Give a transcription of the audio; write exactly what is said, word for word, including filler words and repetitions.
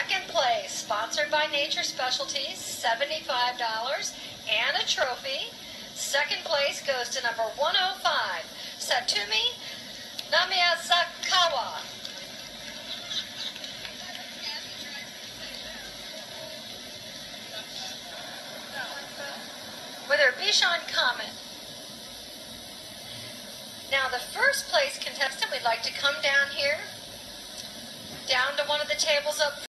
Second place, sponsored by Nature Specialties, seventy-five dollars, and a trophy. Second place goes to number one oh five, Satumi Namiyazakawa. With her Bichon comment. Now the first place contestant, we'd like to come down here, down to one of the tables up